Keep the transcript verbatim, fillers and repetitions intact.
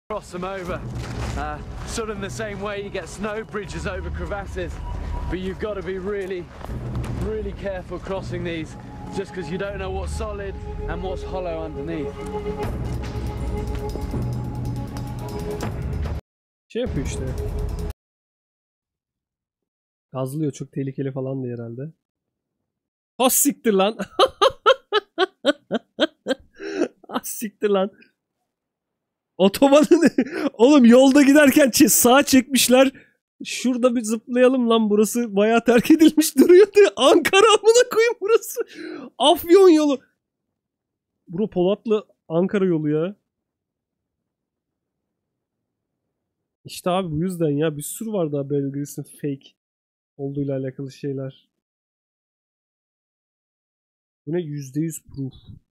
Cross them over, uh, sort of in the same way you get snow bridges over crevasses, but you've got to be really, really careful crossing these, just because you don't know what's solid and what's hollow underneath. Şey yapıyor işte. Gazlıyor, çok tehlikeli falan diye herhalde. Ha siktir lan. Ha siktir lan. Otobanın oğlum yolda giderken sağa çekmişler. Şurada bir zıplayalım lan, burası bayağı terk edilmiş duruyordu. Ankara amına koyayım burası. Afyon yolu. Bro, Polatlı Ankara yolu ya. İşte abi bu yüzden ya, bir sürü var daha Bear Grylls'in fake olduğuyla alakalı şeyler. Bu ne? yüzde yüz proof.